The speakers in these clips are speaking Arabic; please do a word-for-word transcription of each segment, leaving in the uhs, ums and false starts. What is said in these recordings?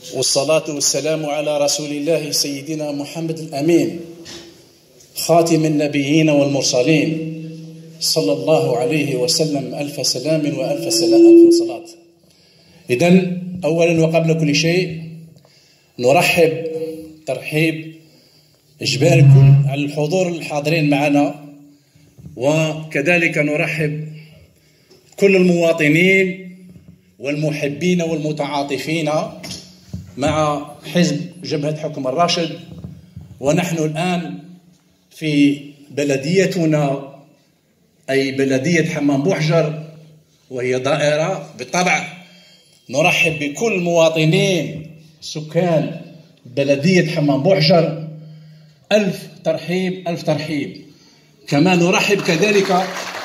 والصلاة والسلام على رسول الله سيدنا محمد الأمين خاتم النبيين والمرسلين صلى الله عليه وسلم. ألف سلام وألف سلام ألف صلاة. إذن أولا وقبل كل شيء نرحب ترحيب إجباري على الحضور الحاضرين معنا، وكذلك نرحب كل المواطنين والمحبين والمتعاطفين مع حزب جبهة حكم الراشد. ونحن الآن في بلديتنا أي بلدية حمام بوحجر، وهي دائرة بالطبع. نرحب بكل مواطنين سكان بلدية حمام بوحجر. ألف ترحيب ألف ترحيب. كما نرحب كذلك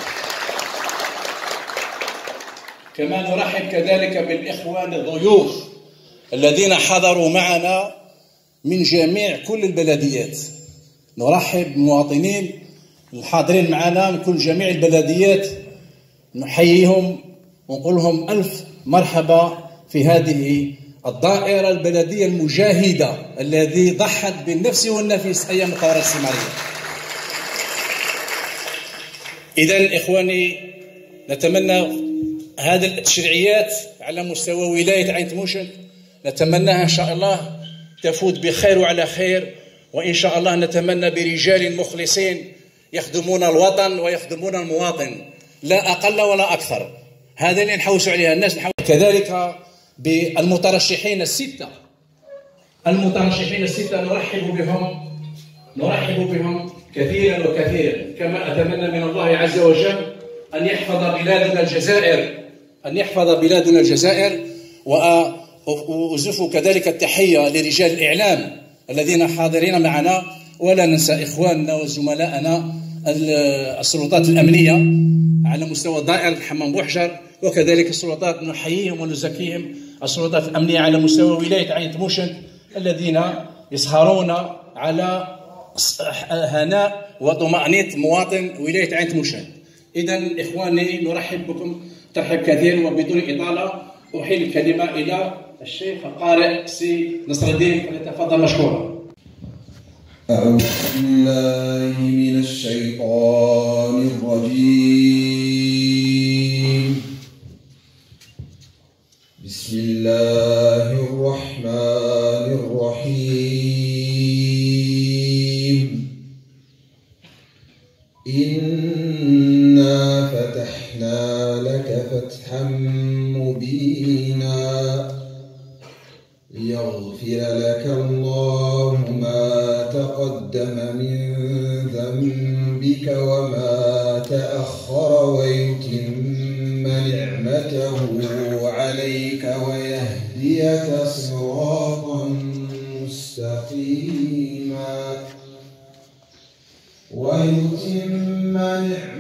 كما نرحب كذلك بالإخوان الضيوف الذين حضروا معنا من جميع كل البلديات. نرحب بالمواطنين الحاضرين معنا من كل جميع البلديات، نحييهم ونقول لهم ألف مرحبا في هذه الدائرة البلدية المجاهدة الذي ضحت بالنفس والنفس أيام الثورة الاستعمارية. إذن إخواني، نتمنى هذه التشريعيات على مستوى ولاية عين تموشن نتمناها إن شاء الله تفوت بخير وعلى خير، وإن شاء الله نتمنى برجال مخلصين يخدمون الوطن ويخدمون المواطن، لا أقل ولا أكثر. هذا اللي نحوسوا عليها الناس. نحوس كذلك بالمترشحين الستة المترشحين الستة نرحب بهم نرحب بهم كثيرا وكثيرا. كما أتمنى من الله عز وجل أن يحفظ بلادنا الجزائر أن يحفظ بلادنا الجزائر وأزف كذلك التحية لرجال الإعلام الذين حاضرين معنا، ولا ننسى إخواننا وزملائنا السلطات الأمنية على مستوى دائرة حمام بوحجر، وكذلك السلطات نحييهم ونزكيهم السلطات الأمنية على مستوى ولاية عين تموشن الذين يسهرون على هناء وطمأنينة مواطن ولاية عين تموشن. إذن إخواني، نرحب بكم ترحيب كثير، وبدون إطالة أحيل الكلمة إلى الشيخ القارئ سي نصر الدين، فليتفضل مشكورا. أعوذ بالله من الشيطان الرجيم. بسم الله الرحمن الرحيم. إنا فتحنا لك فتحا مبينا ليغفر لك الله ما تقدم من ذنبك وما تأخر ويتم نعمته عليك ويهديك صراطا مستقيما ويتم نعمته